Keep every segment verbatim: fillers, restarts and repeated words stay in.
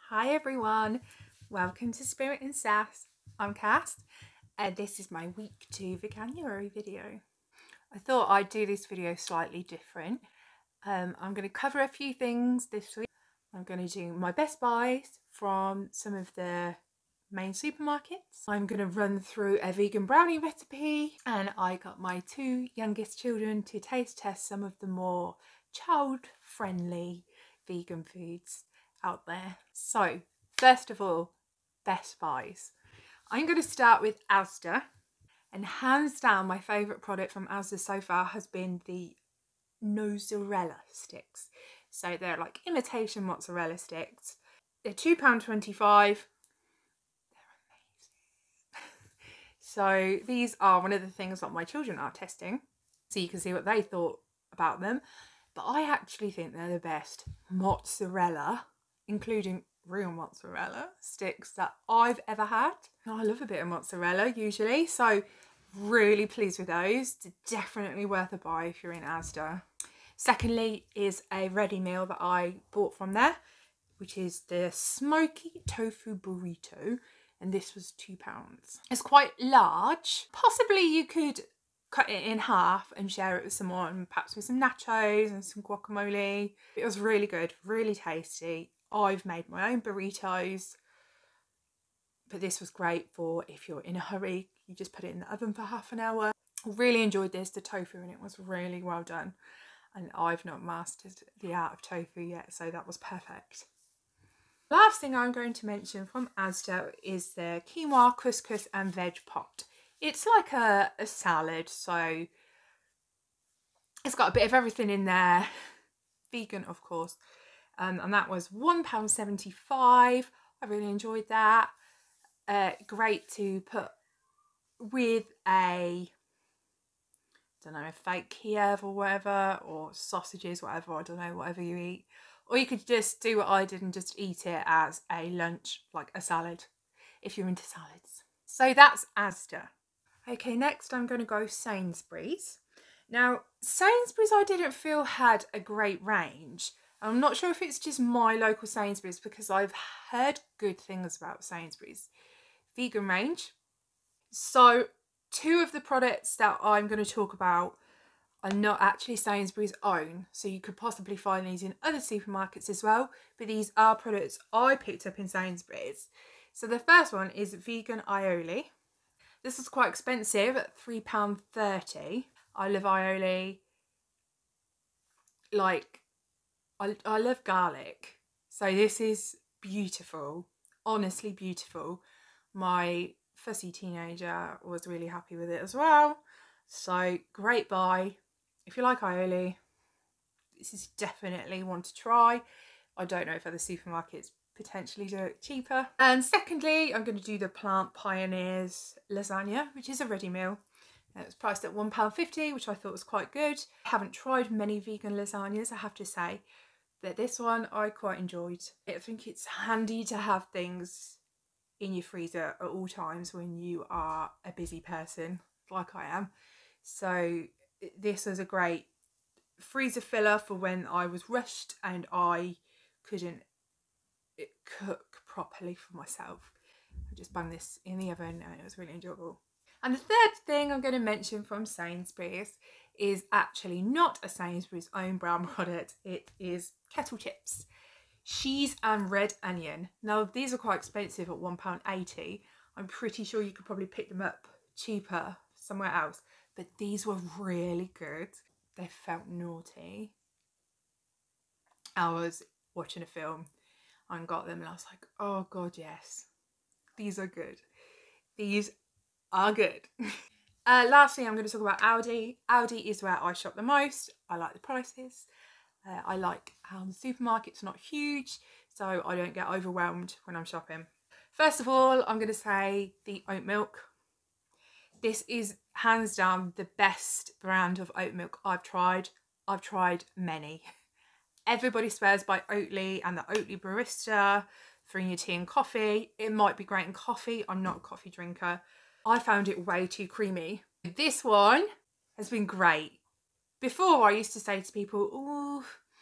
Hi everyone, welcome to Spirit and Sass. I'm Cass and this is my week two Veganuary video. I thought I'd do this video slightly different. Um, I'm going to cover a few things this week. I'm going to do my best buys from some of the main supermarkets. I'm going to run through a vegan brownie recipe, and I got my two youngest children to taste test some of the more child-friendly vegan foods out there. So first of all, best buys. I'm going to start with Asda, and hands down my favourite product from Asda so far has been the mozzarella sticks. So they're like imitation mozzarella sticks. They're two pounds twenty-five. They're amazing. So these are one of the things that my children are testing, so you can see what they thought about them. But I actually think they're the best mozzarella, including real mozzarella sticks, that I've ever had. I love a bit of mozzarella usually, so really pleased with those. Definitely worth a buy if you're in Asda. Secondly is a ready meal that I bought from there, which is the smoky tofu burrito, and this was two pounds. It's quite large. Possibly you could cut it in half and share it with someone, perhaps with some nachos and some guacamole. It was really good, really tasty. I've made my own burritos, but this was great for if you're in a hurry. You just put it in the oven for half an hour. Really enjoyed this. The tofu in it was really well done, and I've not mastered the art of tofu yet, so that was perfect. Last thing I'm going to mention from Asda is the quinoa, couscous and veg pot. It's like a, a salad, so it's got a bit of everything in there. Vegan, of course. Um, and that was one pound seventy-five. I really enjoyed that. Uh, great to put with a, I don't know, a fake Kiev or whatever, or sausages, whatever, I don't know, whatever you eat. Or you could just do what I did and just eat it as a lunch, like a salad, if you're into salads. So that's Asda. Okay, next I'm going to go Sainsbury's. Now, Sainsbury's I didn't feel had a great range. I'm not sure if it's just my local Sainsbury's, because I've heard good things about Sainsbury's vegan range. So two of the products that I'm going to talk about are not actually Sainsbury's own, so you could possibly find these in other supermarkets as well, but these are products I picked up in Sainsbury's. So the first one is vegan aioli. This is quite expensive at three pounds thirty. I love aioli. Like, I, I love garlic. So this is beautiful. Honestly beautiful. My fussy teenager was really happy with it as well. So great buy. If you like aioli, this is definitely one to try. I don't know if other supermarkets potentially do it cheaper. And secondly, I'm going to do the Plant Pioneers lasagna, which is a ready meal. It was priced at one pound fifty, which I thought was quite good. I haven't tried many vegan lasagnas, I have to say, but this one I quite enjoyed. I think it's handy to have things in your freezer at all times when you are a busy person, like I am. So this was a great freezer filler for when I was rushed and I couldn't cook properly for myself. I just banged this in the oven and it was really enjoyable. And the third thing I'm going to mention from Sainsbury's is actually not a Sainsbury's own brand product. It is kettle chips, cheese and red onion. Now these are quite expensive at one pound eighty. I'm pretty sure you could probably pick them up cheaper somewhere else, but these were really good. They felt naughty. I was watching a film and got them and I was like, oh god, yes, these are good. These are good. uh, lastly, I'm going to talk about Aldi. Aldi is where I shop the most. I like the prices. Uh, I like how the supermarket's not huge, so I don't get overwhelmed when I'm shopping. First of all, I'm going to say the oat milk. This is hands down the best brand of oat milk I've tried. I've tried many. Everybody swears by Oatly and the Oatly Barista for in your tea and coffee. It might be great in coffee. I'm not a coffee drinker. I found it way too creamy. This one has been great. Before I used to say to people, oh,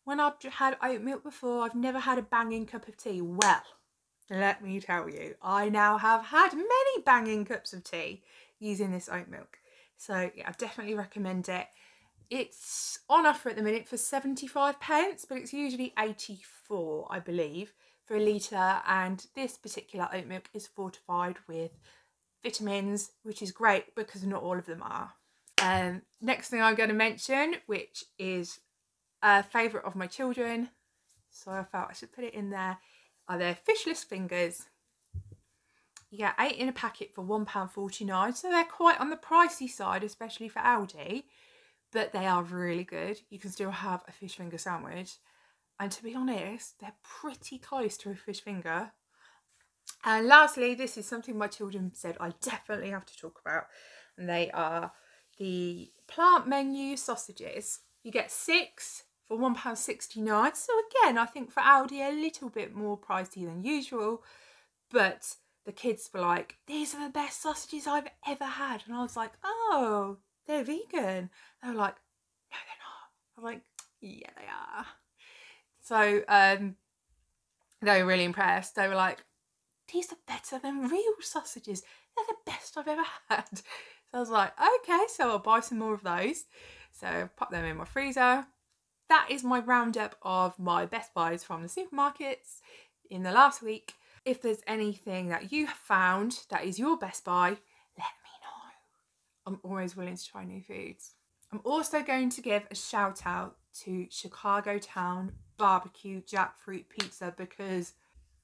when I've had oat milk before, I've never had a banging cup of tea. Well, let me tell you, I now have had many banging cups of tea using this oat milk. So yeah, I definitely recommend it. It's on offer at the minute for seventy-five pence, but it's usually eighty-four, I believe, for a litre. And this particular oat milk is fortified with vitamins, which is great because not all of them are. Um, next thing I'm going to mention, which is a favourite of my children, so I felt I should put it in there, are their fishless fingers. You get eight in a packet for one pound forty-nine, so they're quite on the pricey side, especially for Aldi. But they are really good. You can still have a fish finger sandwich. And to be honest, they're pretty close to a fish finger. And lastly, this is something my children said I definitely have to talk about. And they are the plant menu sausages. You get six for one pound sixty-nine. So again, I think for Aldi, a little bit more pricey than usual. But the kids were like, these are the best sausages I've ever had. And I was like, oh, they're vegan. They were like, no, they're not. I'm like, yeah, they are. So um, they were really impressed. They were like, these are better than real sausages. They're the best I've ever had. So I was like, okay, so I'll buy some more of those. So pop them in my freezer. That is my roundup of my best buys from the supermarkets in the last week. If there's anything that you have found that is your best buy, let me know. I'm always willing to try new foods. I'm also going to give a shout out to Chicago Town Barbecue Jackfruit Pizza because,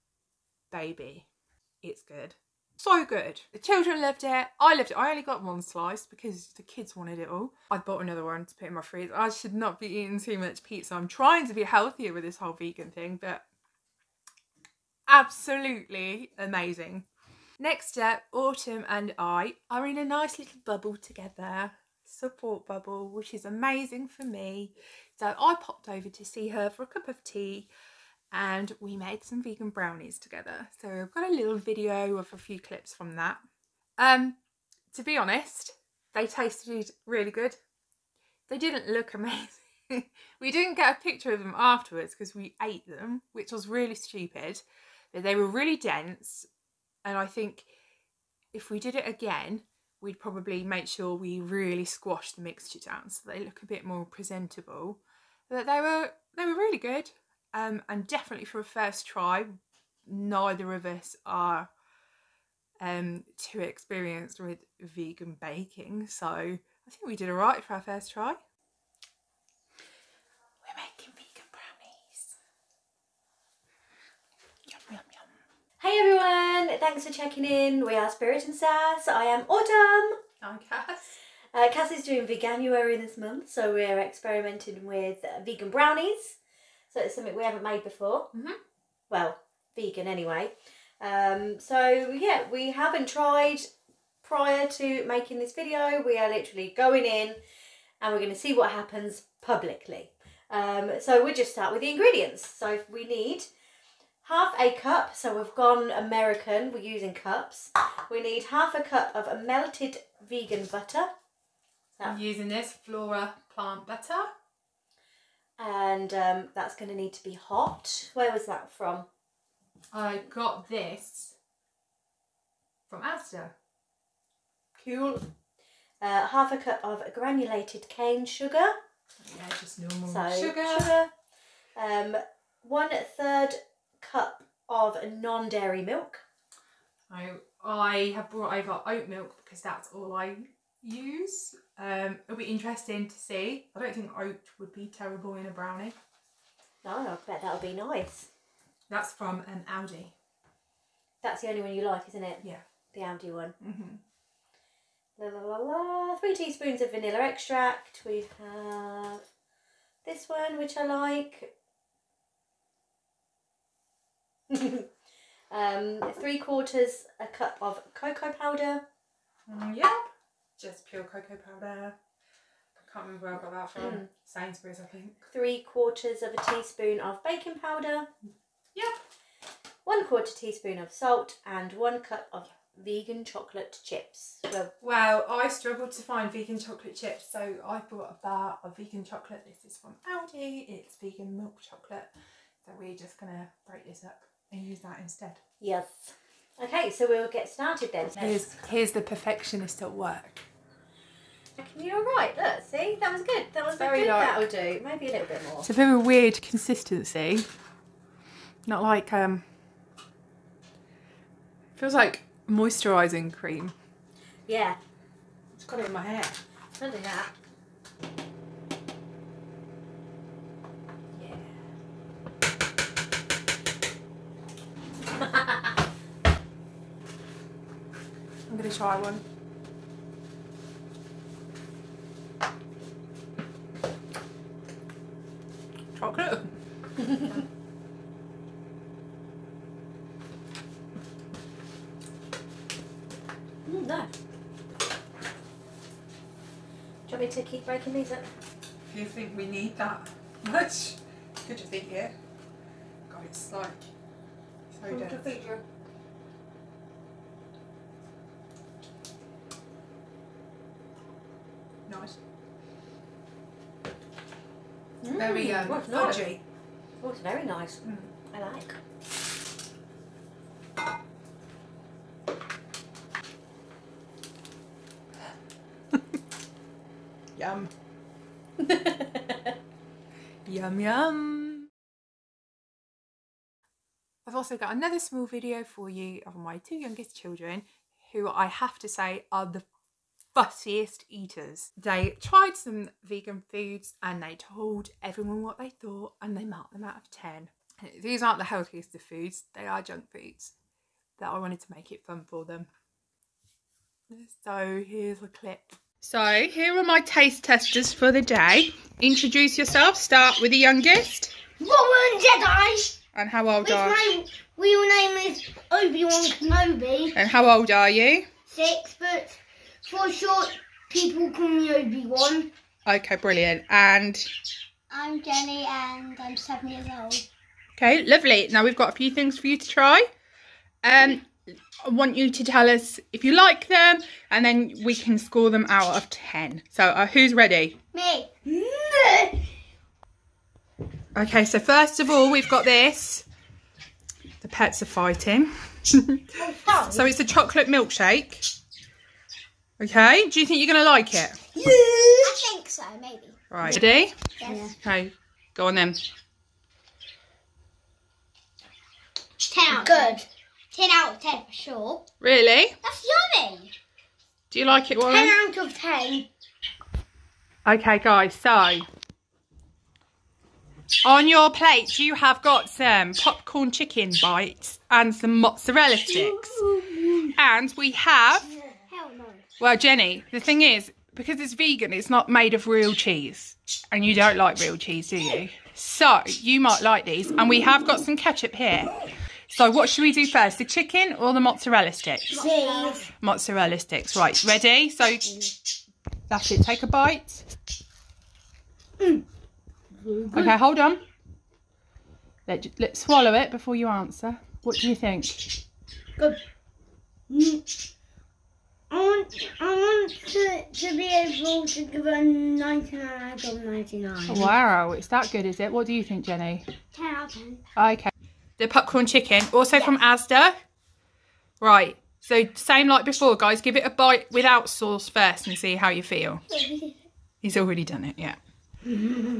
baby, it's good. So good. The children loved it. I loved it. I only got one slice because the kids wanted it all. I bought another one to put in my freezer. I should not be eating too much pizza. I'm trying to be healthier with this whole vegan thing, but absolutely amazing. Next up, Autumn and I are in a nice little bubble together, support bubble, which is amazing for me. So I popped over to see her for a cup of tea and we made some vegan brownies together. So I've got a little video of a few clips from that. Um, to be honest, they tasted really good. They didn't look amazing. We didn't get a picture of them afterwards because we ate them, which was really stupid. But they were really dense. And I think if we did it again, we'd probably make sure we really squash the mixture down so they look a bit more presentable. But they were they were really good. Um, and definitely for a first try, neither of us are um, too experienced with vegan baking. So I think we did all right for our first try. We're making vegan brownies. Yum, yum, yum. Hey everyone, thanks for checking in. We are Spirit and Sass. I am Autumn. I'm Cass. Uh, Cass is doing Veganuary this month, so we're experimenting with uh, vegan brownies. So it's something we haven't made before. Mm-hmm. Well, vegan anyway. Um, so yeah, we haven't tried prior to making this video. We are literally going in and we're going to see what happens publicly. Um, so we'll just start with the ingredients. So we need half a cup, so we've gone American, we're using cups. We need half a cup of melted vegan butter. So, I'm using this Flora plant butter. and um, that's going to need to be hot. Where was that from? I got this from Asda. Cool. Uh, half a cup of granulated cane sugar. Yeah, just normal So sugar. sugar. Um, one third cup of non-dairy milk. I, I have brought over oat milk because that's all I use. Um, it'll be interesting to see. I don't think oat would be terrible in a brownie. No, I bet that'll be nice. That's from um, Aldi. That's the only one you like, isn't it? Yeah. The Aldi one. Mm-hmm. La la la la. Three teaspoons of vanilla extract. We have this one, which I like. um, three quarters a cup of cocoa powder. Mm, yep. Just pure cocoa powder. I can't remember where I got that from. Mm. Sainsbury's, I think. Three quarters of a teaspoon of baking powder. Yep. One quarter teaspoon of salt and one cup of vegan chocolate chips. Well, well, I struggled to find vegan chocolate chips, so I bought a bar of vegan chocolate. This is from Aldi. It's vegan milk chocolate. So we're just going to break this up and use that instead. yes. Okay, so we'll get started then. Here's, here's the perfectionist at work. You're right, look, see? That was good. That was very good. Light. That'll do. Maybe a little bit more. It's a very weird consistency. Not like, um, feels like moisturising cream. Yeah. It's got it in my hair. Don't do that. I'm going to try one. Chocolate. Mm, no. Do you want me to keep breaking these up? Do you think we need that much? Could just eat it. God, it's like so dense. Nice. Mm, Very um, oh, fudgy. nice. Oh, it's very nice. Mm. I like. Yum. Yum yum. I've also got another small video for you of my two youngest children, who I have to say are the fussiest eaters. They tried some vegan foods and they told everyone what they thought and they marked them out of ten. These aren't the healthiest of foods, they are junk foods, that I wanted to make it fun for them. So here's a clip. So here are my taste testers for the day. Introduce yourself, start with the youngest. Roman Jedi! And how old Which are you? my real name is Obi-Wan Kenobi. And how old are you? Six, but for short, people call me Obi-Wan. Okay, brilliant. And I'm Jenny and I'm seven years old. okay, lovely. Now we've got a few things for you to try. Um, I want you to tell us if you like them, and then we can score them out of ten. So uh, who's ready? Me. Okay, so first of all, we've got this. The pets are fighting. So it's a chocolate milkshake. Okay, do you think you're going to like it? I think so, maybe. Right, ready? Yes. Okay, go on then. ten out of ten. Good. ten out of ten for sure. Really? That's yummy. Do you like it, Warren? ten out of ten. Okay, guys, so on your plate you have got some popcorn chicken bites and some mozzarella sticks. And we have, Hell no. well, Jenny, the thing is, because it's vegan, it's not made of real cheese. And you don't like real cheese, do you? So you might like these. And we have got some ketchup here. So what should we do first, the chicken or the mozzarella sticks? Cheese. Mozzarella sticks. Right, ready? So that's it. Take a bite. Mm. Okay, hold on. Let, let's swallow it before you answer. What do you think? Good. Mm. I want, I want to, to be able to give a ninety-nine out of ninety-nine. Wow, it's that good, is it? What do you think, Jenny? ten out of ten. Okay. The popcorn chicken, also from Asda. Right, so same like before, guys. Give it a bite without sauce first and see how you feel. He's already done it, yeah. ten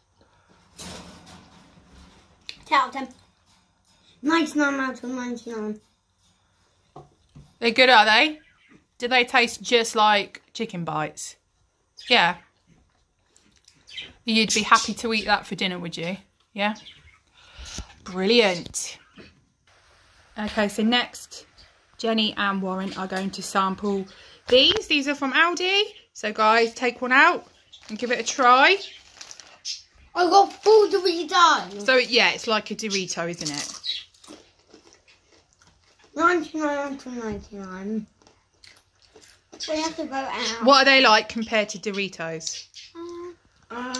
out of ten. ninety-nine out of ninety-nine. They're good, are they? Do they taste just like chicken bites? Yeah. You'd be happy to eat that for dinner, would you? Yeah? Brilliant. Okay, so next, Jenny and Warren are going to sample these. These are from Aldi. So, guys, take one out and give it a try. I got full Doritos. So, yeah, it's like a Dorito, isn't it? ninety-nine out of ninety-nine. We have to go out. What are they like compared to Doritos?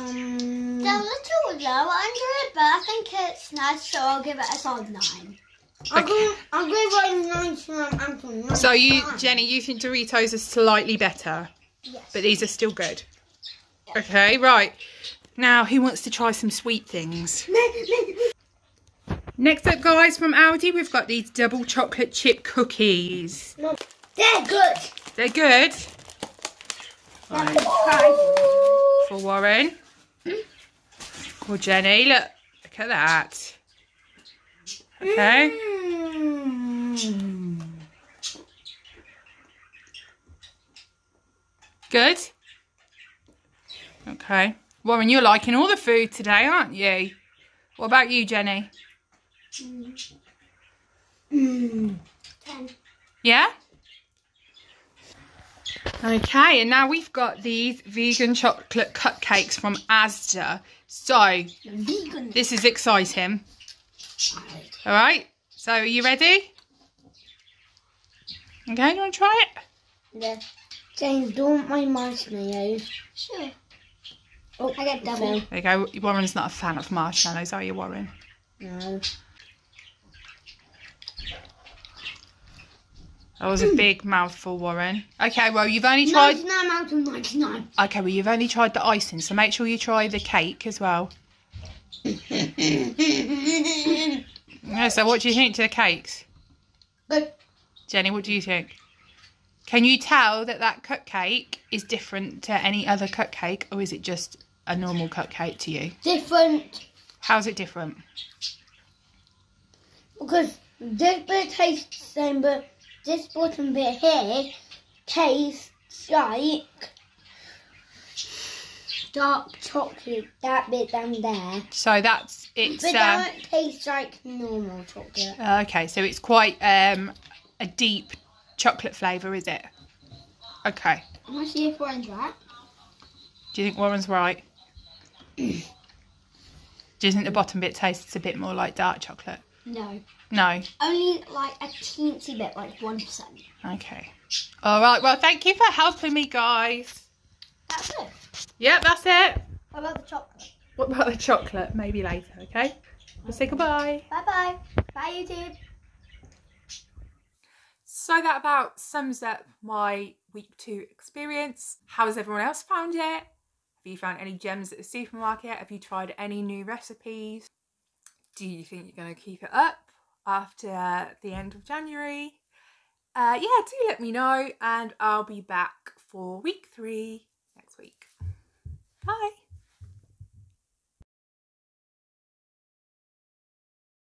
Um, they're a little low under it, but I think it's nice, so I'll give it a solid nine. I'll go, I'll go by ninety-nine out of ninety-nine. So you, Jenny, you think Doritos are slightly better, Yes. but these are still good. Okay, right. Now, who wants to try some sweet things? Next up, guys, from Aldi, we've got these double chocolate chip cookies. No, they're good. They're good. Right. Right. For Warren. For Jenny, look. Look at that. Okay. Mm. Good. Okay. Warren, you're liking all the food today, aren't you? What about you, Jenny? Mm. Ten. Yeah? Okay, and now we've got these vegan chocolate cupcakes from Asda. So, Vegan. this is exciting. All right, so are you ready? Okay, you want to try it? Yeah. James, don't mind marshmallows. Sure. Oh, I get double. There you go. Warren's not a fan of marshmallows, are you, Warren? No. That was a big mouthful, Warren. Okay, well, you've only tried... ninety-nine out of ninety-nine. Okay, well, you've only tried the icing, so make sure you try the cake as well. Yeah, so what do you think to the cakes? Good. Jenny, what do you think? Can you tell that that cupcake is different to any other cupcake, or is it just a normal cupcake to you? Different. How's it different? Because this bit tastes the same, but this bottom bit here tastes like dark chocolate. That bit down there. So that's... it's But uh, that tastes like normal chocolate. okay, so it's quite um, a deep chocolate flavour, is it? Okay. I'm going to see if Warren's right. Do you think Warren's right? Do you think the bottom bit tastes a bit more like dark chocolate? No. No? Only like a teensy bit, like one percent. Okay. All right, well, thank you for helping me, guys. That's it. Yep, that's it. What about the chocolate? What about the chocolate? Maybe later, okay? We'll say goodbye. Bye-bye. Bye, YouTube. So that about sums up my week two experience. How has everyone else found it? Have you found any gems at the supermarket? Have you tried any new recipes? Do you think you're going to keep it up after uh, the end of January? Uh, yeah, do let me know, and I'll be back for week three next week. Bye.